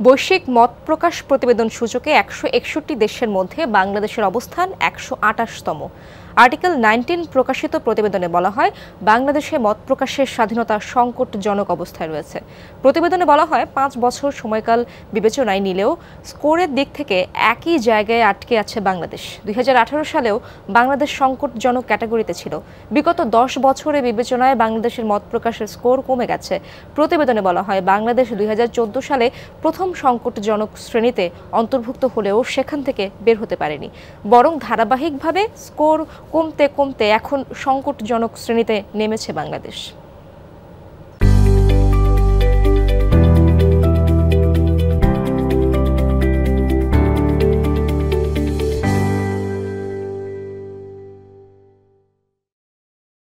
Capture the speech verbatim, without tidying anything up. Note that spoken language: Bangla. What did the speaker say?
বৈশ্বিক মত প্রকাশ প্রতিবেদন সূচকে একশো একষট্টি দেশের মধ্যে বাংলাদেশের অবস্থান একশো আটাশতম। আর্টিকেল নাইনটিন প্রকাশিত প্রতিবেদনে বলা হয়, বাংলাদেশে মত প্রকাশের স্বাধীনতা সংকটজনক অবস্থায় রয়েছে। প্রতিবেদনে বলা হয়, পাঁচ বছর সময়কাল বিবেচনায় নিলেও স্কোরের দিক থেকে একই জায়গায় আটকে আছে বাংলাদেশ। দুই হাজার আঠারো সালেও বাংলাদেশ সংকটজনক ক্যাটাগরিতে ছিল। বিগত দশ বছরে বিবেচনায় বাংলাদেশের মত প্রকাশের স্কোর কমে গেছে। প্রতিবেদনে বলা হয়, বাংলাদেশ দুই হাজার চোদ্দ সালে প্রথম সংকটজনক শ্রেণীতে অন্তর্ভুক্ত হলেও সেখান থেকে বের হতে পারেনি, বরং ধারাবাহিকভাবে স্কোর কমতে কমতে এখন সংকটজনক শ্রেণীতে নেমেছে বাংলাদেশ।